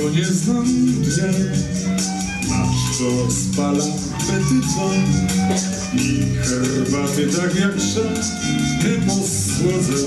którego nie znam dnia. Aż to spala petycą i herbaty tak jak szat nie posłodzę.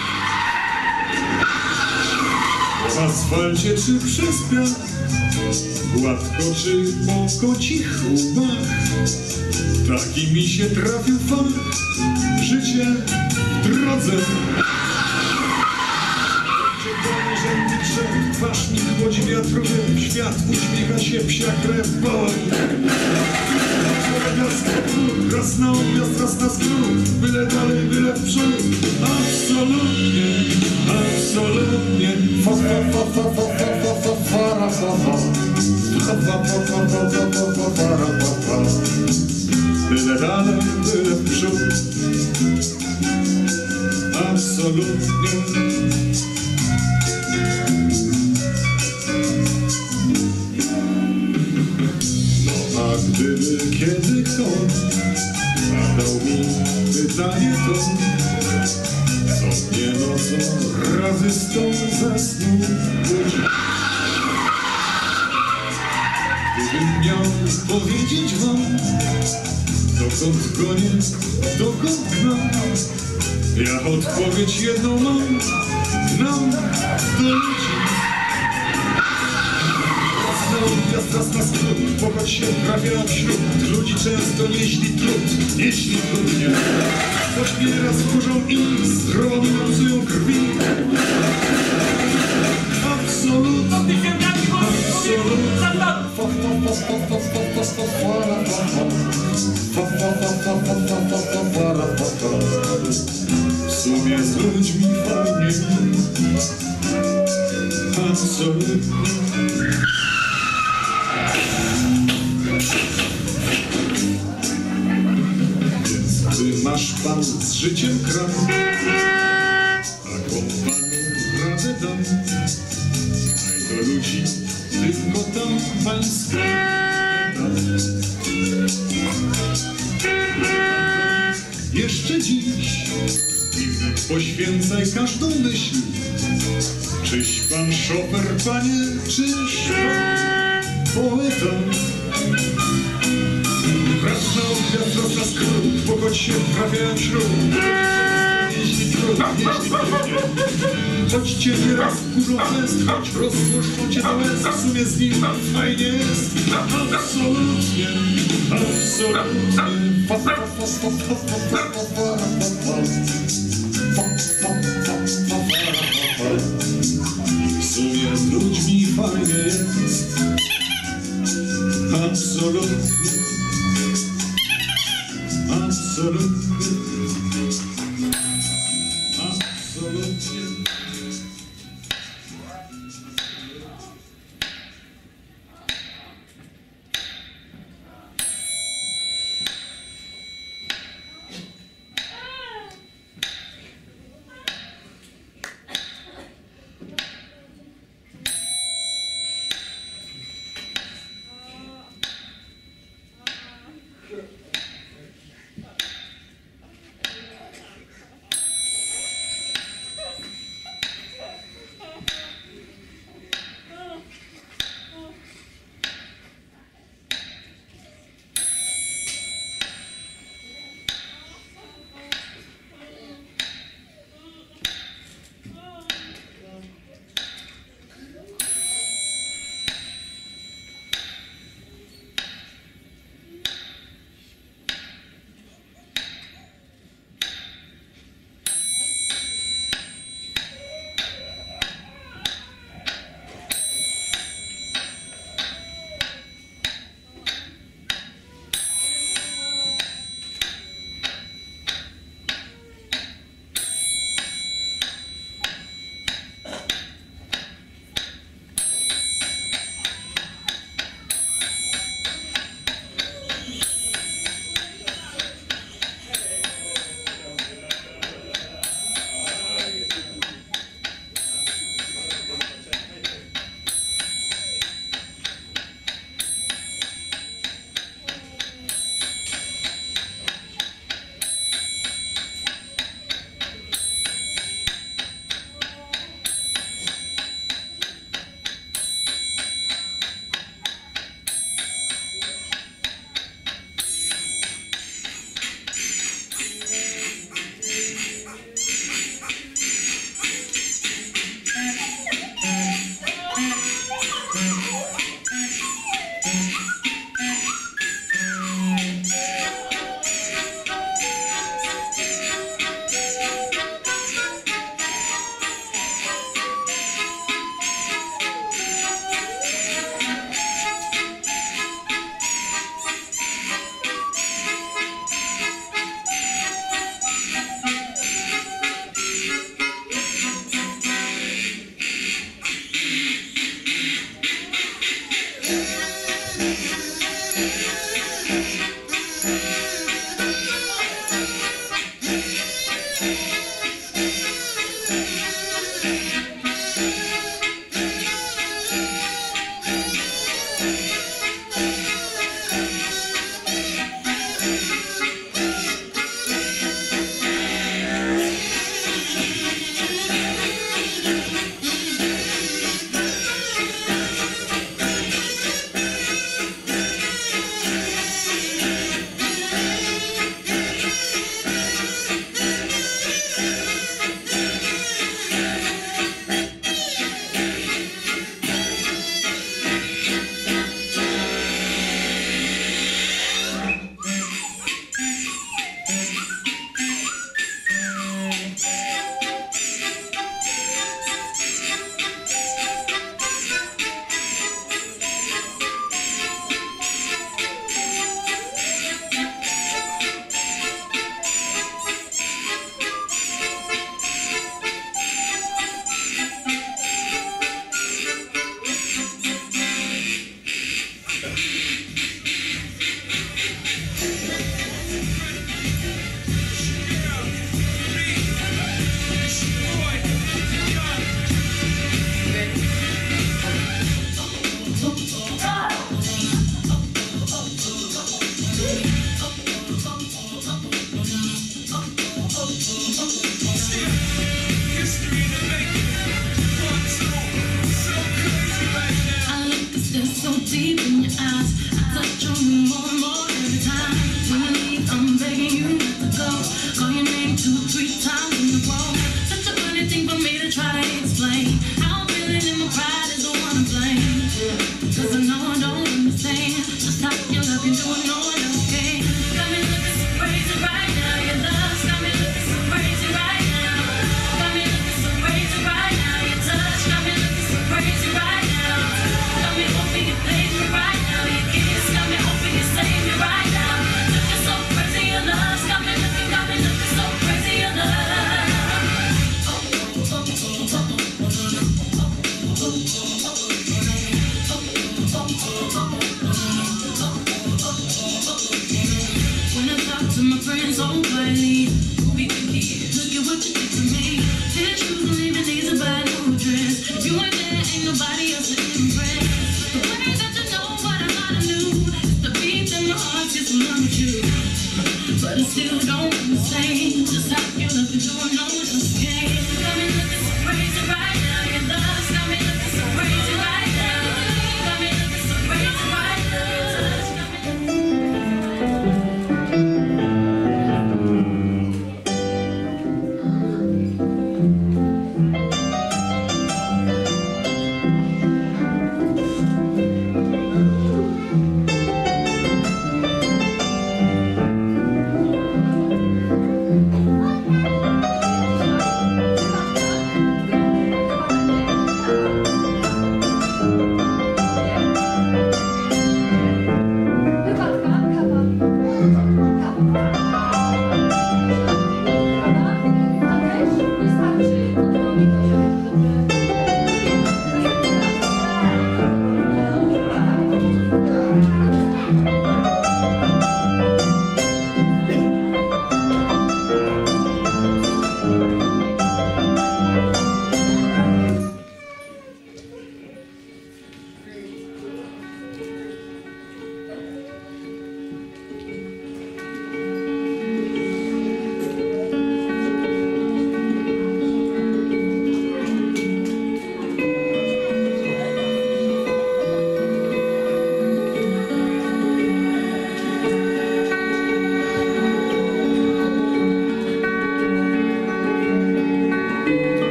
W asfalcie czy przez piach, gładko czy po kocich łbach, taki mi się trafił fach, życie w drodze. Rzędy drzew, twarz mi chłodzi wiatrowy, świat uśmiecha się, psia krew boli. Raz na objazd, raz na skrót, byle dalej, byle w przód. Absolutnie, absolutnie. Byle dalej, byle w przód. Absolutnie. A gdyby kiedy kto zadał mi pytanie to, co mnie nocą razy sto zasnął. Gdybym miał powiedzieć wam, dokąd gonię, dokąd mam, ja odpowiedź jedną mam, nam do ludzi. Raz na skrót, pochodź się trafia wśród ludzi często nieśli trudnie. Choć mnie raz kurzą i zdrowo mi psują krwi. Absolutnie, w sumie z ludźmi fajnie. Absolutnie. Ty masz pan z życiem kram, taką panu radę dam. Daj do ludzi tylko tam pańska dam. Jeszcze dziś im poświęcaj każdą myśl. Czyś pan szofer, panie, czyś pan poeta. Raz na objazd, raz na skrót, pochodź się trafiają wśród. Jeśli trudnie, choć cię nieraz kurzą fest, choć rozpuszczą cię do łez, w sumie z nim fajnie jest. Absolutnie, absolutnie. W sumie z ludźmi fajnie jest. Absolutnie. Absolutnie. Absolutnie. So deep in your eyes, I touch on you more and more every time. When you leave, I'm begging you not to go. Call your name 2, 3 times in a row. Such a funny thing for me to try to explain. How I'm feeling in my pride is the one to blame. Cause I know I don't understand just how your love can do it, no one else can. Got me looking so crazy right now. Your love's got me looking so crazy right now. Got me looking so crazy right now. Your touch got me looking so crazy right now. Got me hoping you play me right now. Your kiss got me hoping you save me right now. Looking so crazy, your love's got me looking so crazy, your love. When I talk to my friends so quietly, we can hear, look at what you did to me. Did you believe it needs a bad new dress? If you ain't there, ain't nobody else to impress. The way that you know what I thought I knew, it's the beat in my heart gets along with you. But I still don't understand just how you look and do it, no one else can. Got me looking so crazy right now. Your love's got me looking so crazy right now. Got me looking so crazy right now. Your touch got me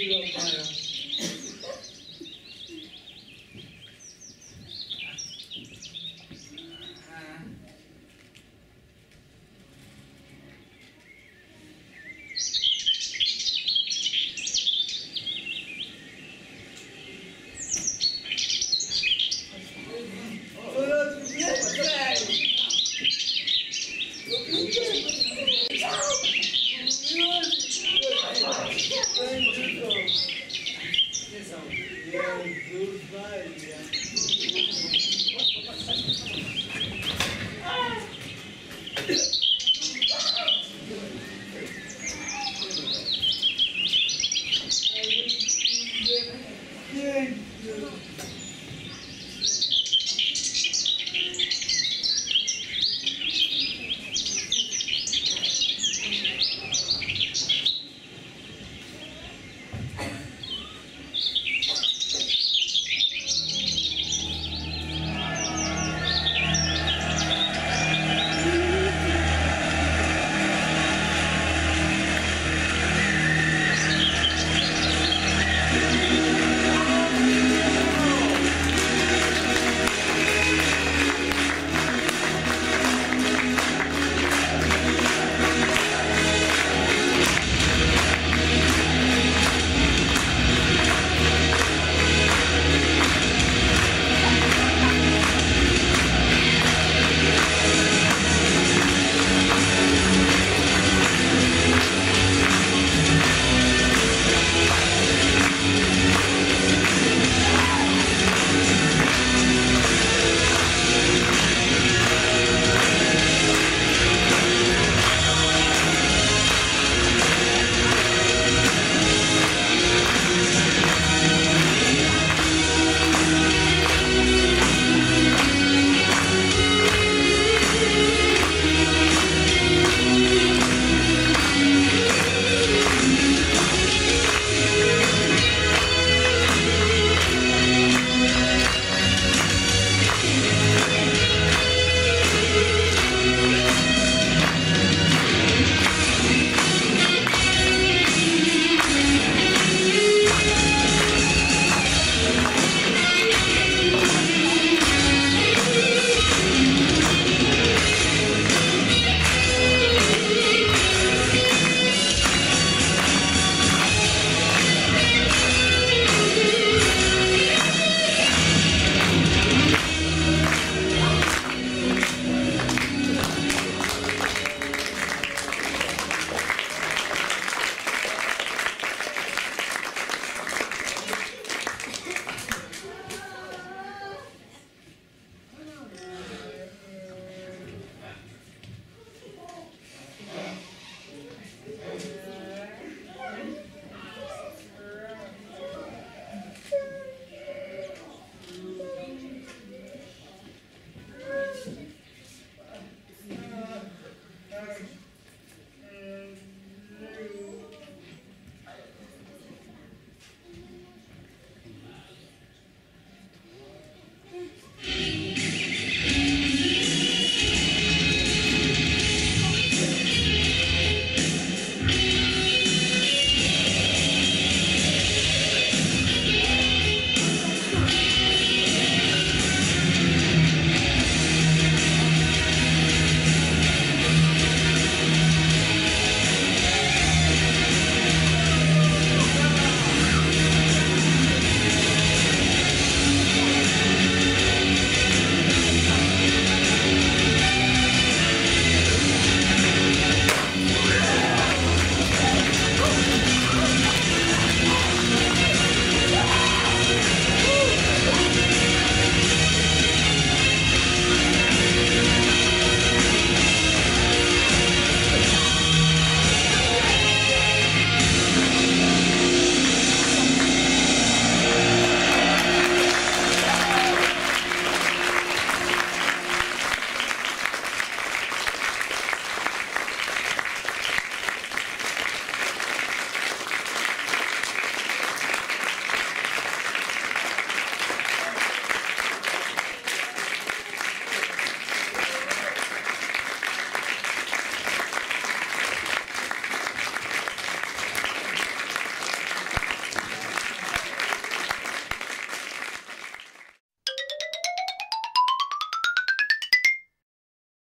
Jezus Maria.